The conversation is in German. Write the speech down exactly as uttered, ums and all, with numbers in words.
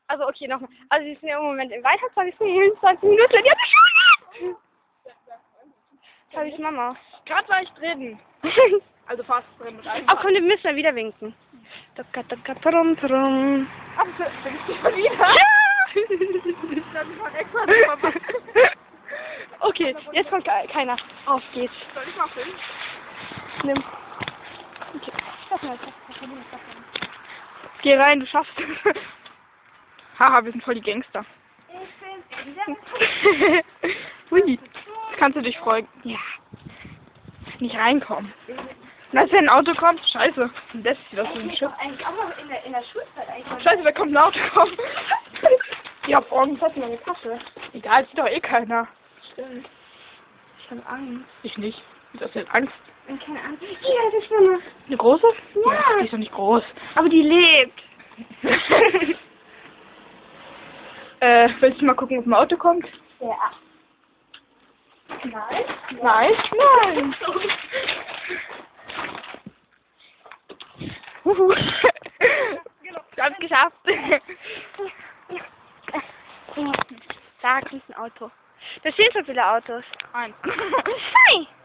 Also okay, nochmal. Also sie sind ja im Moment im Weiter, zwanzig Minuten, zwanzig Minuten. Ja, das habe ich Mama. Gerade war ich drin. Also fast drin. Mit einem Ach komm, wir müssen ja wieder winken. Taka, taka, tarum, tarum. Ach, bin ich schon wieder? Das ist mal extra verpasst. Okay, jetzt kommt ke- keiner. Auf geht's. Soll ich mal filmen? Nimm. Okay. Schaff mal, schaff mal, schaff mal, schaff mal. Geh rein, du schaffst es. Haha, wir sind voll die Gangster. Ich bin Hui. Kannst du dich freuen? Ja. Nicht reinkommen. Und wenn ein Auto kommt, scheiße. Und das ist wieder so ein Ich Schiff. hab eigentlich auch noch in der, in der Schulzeit eigentlich. Scheiße, da kommt ein Auto. Ja, morgen. Das hat meine Tasche. Egal, sieht doch eh keiner. Stimmt. Ich habe Angst. Ich nicht. Das ist jetzt Angst. Und keine Angst. Hier, das Schwimmer. Eine große? Ja. Die ist doch nicht groß. Aber die lebt. äh, willst du mal gucken, ob ein Auto kommt? Ja. Nein. Nein? Nein. Huhu. Wir haben es geschafft. Da kommt ein Auto. Da stehen so viele Autos. Eins. Hi.